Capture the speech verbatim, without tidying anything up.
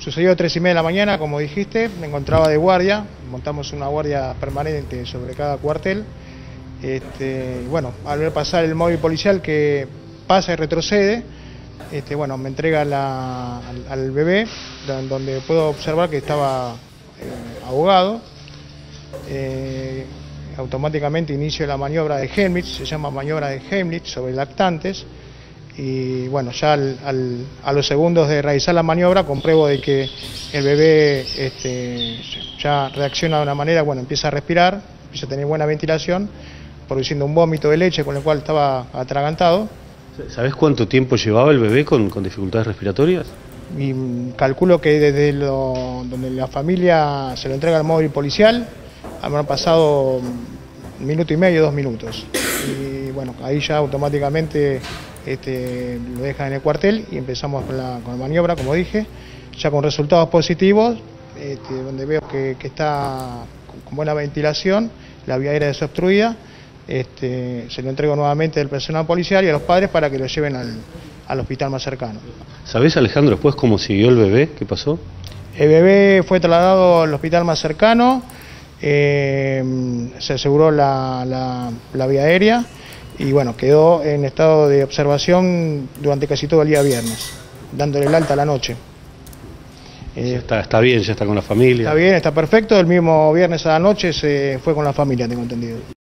sucedió a tres y media de la mañana, como dijiste, me encontraba de guardia, montamos una guardia permanente sobre cada cuartel. Este, bueno, al ver pasar el móvil policial que pasa y retrocede, este, bueno, me entrega la, al, al bebé, donde puedo observar que estaba eh, ahogado. Eh, automáticamente inicio la maniobra de Heimlich, se llama maniobra de Heimlich sobre lactantes, y bueno, ya al, al, a los segundos de realizar la maniobra compruebo de que el bebé este, ya reacciona de una manera, bueno, empieza a respirar, empieza a tener buena ventilación, produciendo un vómito de leche con el cual estaba atragantado. ¿Sabés cuánto tiempo llevaba el bebé con, con dificultades respiratorias? Y calculo que desde lo, donde la familia se lo entrega al móvil policial, habrán pasado un minuto y medio, dos minutos. Y bueno, ahí ya automáticamente este, lo dejan en el cuartel y empezamos con la, con la maniobra, como dije, ya con resultados positivos, este, donde veo que, que está con buena ventilación, la vía aérea desobstruida. Este, se lo entrego nuevamente al personal policial y a los padres para que lo lleven al, al hospital más cercano. ¿Sabés, Alejandro, después cómo siguió el bebé? ¿Qué pasó? El bebé fue trasladado al hospital más cercano, eh, se aseguró la, la, la vía aérea y bueno, quedó en estado de observación durante casi todo el día viernes, dándole el alta a la noche. Eh, está, está bien, ya está con la familia. Está bien, está perfecto, el mismo viernes a la noche se fue con la familia, tengo entendido.